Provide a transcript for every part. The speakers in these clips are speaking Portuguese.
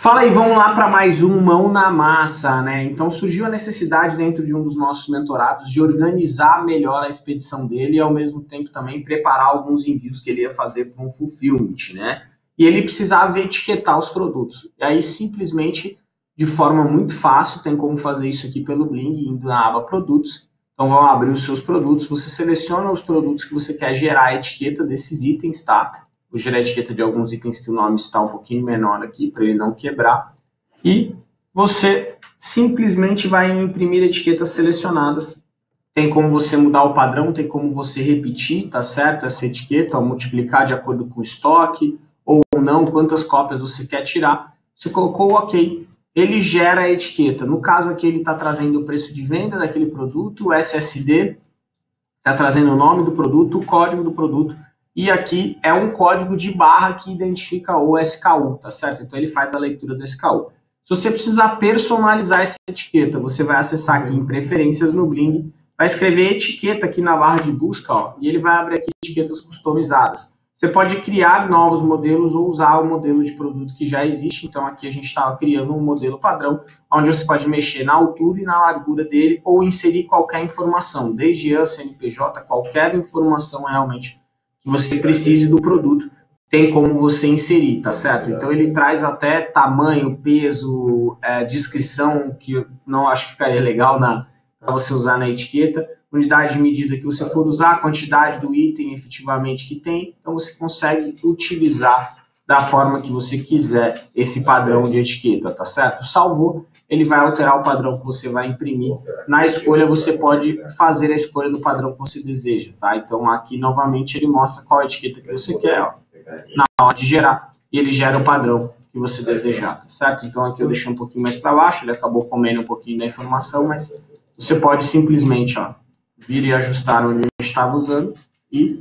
Fala aí, vamos lá para mais um Mão na Massa, né? Então surgiu a necessidade dentro de um dos nossos mentorados de organizar melhor a expedição dele e ao mesmo tempo também preparar alguns envios que ele ia fazer para um fulfillment, né? E ele precisava etiquetar os produtos. E aí simplesmente, de forma muito fácil, tem como fazer isso aqui pelo Bling, indo na aba Produtos. Então vamos abrir os seus produtos, você seleciona os produtos que você quer gerar a etiqueta desses itens, tá? Vou gerar a etiqueta de alguns itens que o nome está um pouquinho menor aqui, para ele não quebrar. E você simplesmente vai imprimir etiquetas selecionadas. Tem como você mudar o padrão, tem como você repetir, tá certo? Essa etiqueta, ou multiplicar de acordo com o estoque, ou não, quantas cópias você quer tirar. Você colocou o OK. Ele gera a etiqueta. No caso aqui, ele está trazendo o preço de venda daquele produto, o SSD, está trazendo o nome do produto, o código do produto, e aqui é um código de barra que identifica o SKU, tá certo? Então ele faz a leitura do SKU. Se você precisar personalizar essa etiqueta, você vai acessar aqui em preferências no Bling, vai escrever etiqueta aqui na barra de busca, ó, e ele vai abrir aqui etiquetas customizadas. Você pode criar novos modelos ou usar o modelo de produto que já existe. Então aqui a gente estava criando um modelo padrão, onde você pode mexer na altura e na largura dele ou inserir qualquer informação, desde AN, CNPJ, qualquer informação realmente que você precise do produto, tem como você inserir, tá certo? Então ele traz até tamanho, peso, descrição, que eu não acho que ficaria legal para você usar na etiqueta, unidade de medida que você for usar, a quantidade do item efetivamente que tem, então você consegue utilizar da forma que você quiser esse padrão de etiqueta, tá certo? Salvou, ele vai alterar o padrão que você vai imprimir. Na escolha você pode fazer a escolha do padrão que você deseja, tá? Então aqui novamente ele mostra qual a etiqueta que você quer, ó, na hora de gerar, e ele gera o padrão que você desejar, tá certo? Então aqui eu deixei um pouquinho mais para baixo, ele acabou comendo um pouquinho da informação, mas você pode simplesmente, ó, vir e ajustar onde eu estava usando e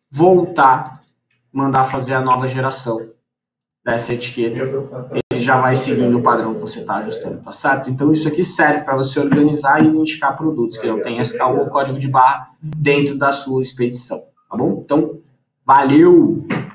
voltar, mandar fazer a nova geração dessa etiqueta. Ele já vai seguindo o padrão que você está ajustando, tá certo? Então isso aqui serve para você organizar e identificar produtos que não tem SKU ou código de barra dentro da sua expedição, tá bom? Então, valeu!